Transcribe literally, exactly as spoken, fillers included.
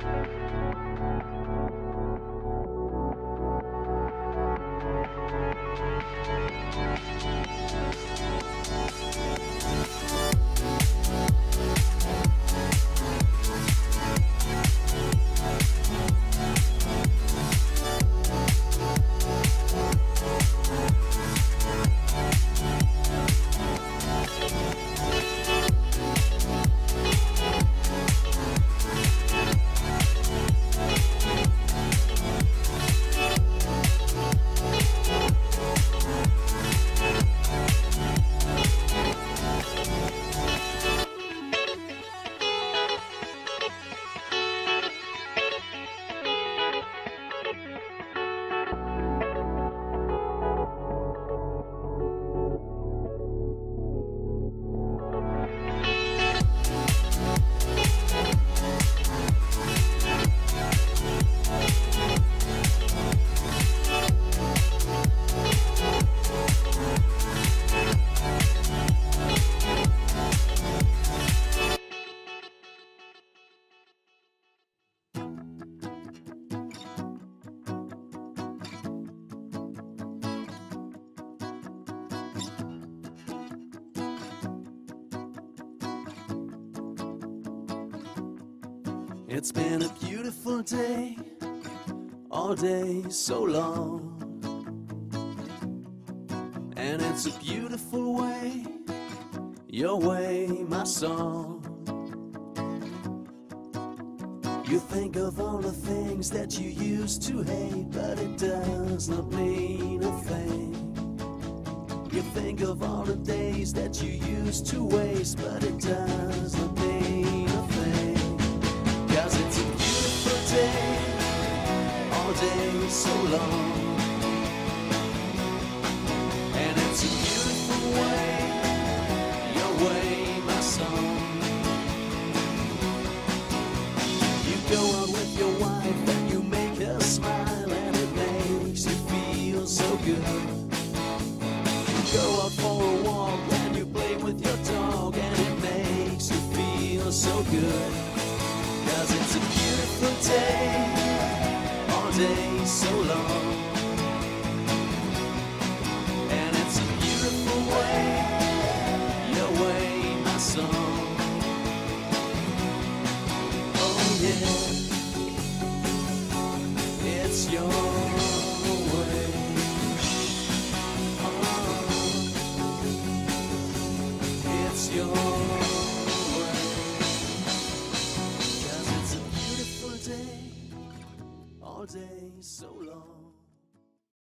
It's been a beautiful day, all day so long. And it's a beautiful way, your way, my song. You think of all the things that you used to hate, but it does not mean a thing. You think of all the days that you used to waste, but it does not mean a thing. Cause it's a beautiful day, all day so long. And it's a beautiful way, your way, my song. You go out with your wife and you make her smile, and it makes you feel so good. You go out for a walk and you play with your dog, and it makes you feel so good. Cause it's a beautiful day, all day so long. And it's a beautiful way, your way, my song. Oh yeah, it's your way. Oh, it's your way. All day so long.